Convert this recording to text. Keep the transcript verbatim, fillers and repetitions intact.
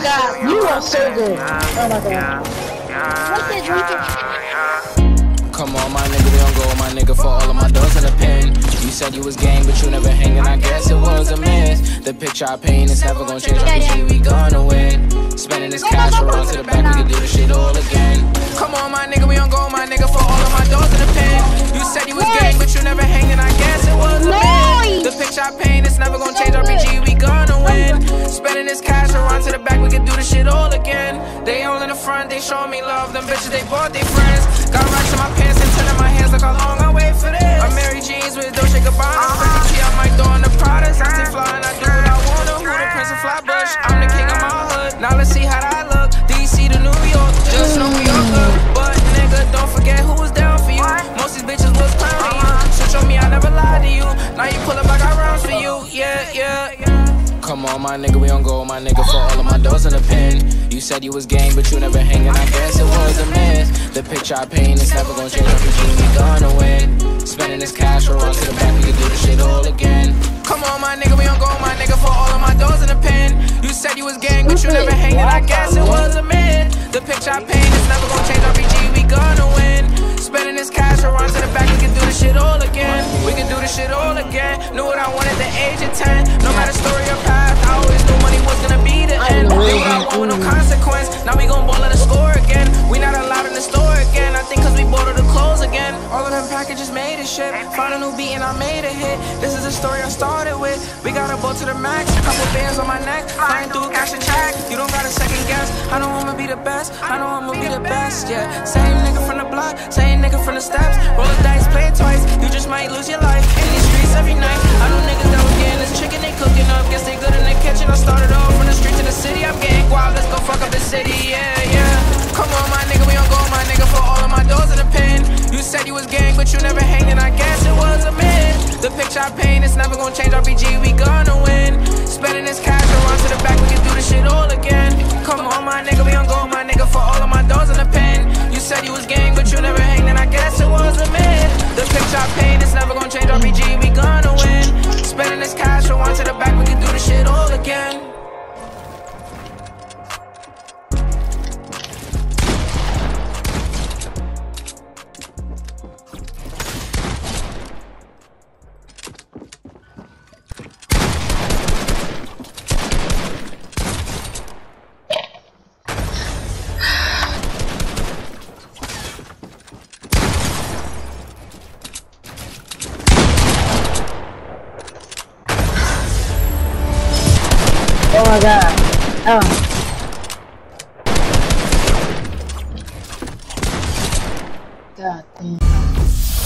god, you are so good. Oh my god. Come on, my nigga, we don't go, my nigga, for all of my doors in the pen. You said you was game, but you never hanging, I guess it was a miss. The picture I paint is never gonna change, R P G, we gonna win. Spending this cash around to the back, we can do this shit all again. Come on, my nigga, we don't go, my nigga, for all of my doors in the pen. You said you was game, but you never hanging, I guess it was a miss. The picture I paint is never gonna change, R P G, we gonna win. Spending this cash around to the back, we can do this shit all again. They all in the front, they show me love, them bitches, they bought their friends. Got rocks in my pants and ten in my hands, look how long I wait for this. I'm Mary Jeans with Dolce Gabbana, freaking T out my door in the Pradas. I stay fly and I do what I wanna. Who the Prince of Flatbush? I'm the king of my hood. Now let's see how that look. D C to New York, just know we all good. But nigga, don't forget who was down for you. Most these bitches was clowning you. Switch on me, I never lied to you. Now you pull up, I got rounds for you. Yeah, yeah, yeah. Come on, my nigga, we don't go, my nigga, for all of my doors in the pen. You said you was game, but you never hanging, I guess it was a miss. The picture I paint is never gonna change, R P G, we gonna win. Spending this cash, we'll run to the back, we can do this shit all again. Come on, my nigga, we don't go, my nigga, for all of my doors in the pen. You said you was gang, but you never hanging, I guess it was a myth. The picture I paint is never gonna change, R P G, we gonna win. Spending this cash, we'll run to the back, we can do this shit all again. We can do this shit all again. Knew what I wanted at the age of ten. No matter story or path, I always knew money was gonna be the end. Do what I want with no consequence. Now we gon' ball at the score again. We not allowed in the store again. I think cause we bought all the clothes again. All of them packages made a shit. Found a new beat and I made a hit. This is the story I started with. We got a boat to the max, couple bands on my neck, flying through cash and check. You don't got a second guess. I know I'ma be the best. I know I'ma be the best. Yeah, same nigga from the block, same nigga from the steps. Roll the dice, play it twice. You just might lose your life in these streets every night. I know niggas that was getting this chicken, they cooking up. Guess they good in the kitchen. I started off from the street to the city. I'm getting wild. Let's go fuck up the city. Yeah, yeah. Come on, my nigga, we don't go, my nigga, for all of my doors in the pen. You said you was gang, but you never hanging, I guess it was a myth. The picture I paint is never gonna change, R P G, we gonna win. Spending this cash, we'll run to the back, we can do this shit all again. Come on, my nigga, we don't go, my nigga, for all of my doors in the pen. You said you was gang, but you never hanging, I guess it was a myth. The picture I paint is never gonna change, R P G, we gonna win. Spending this cash, we'll run to the back, we can do this shit all again. Oh my god. Oh. God damn.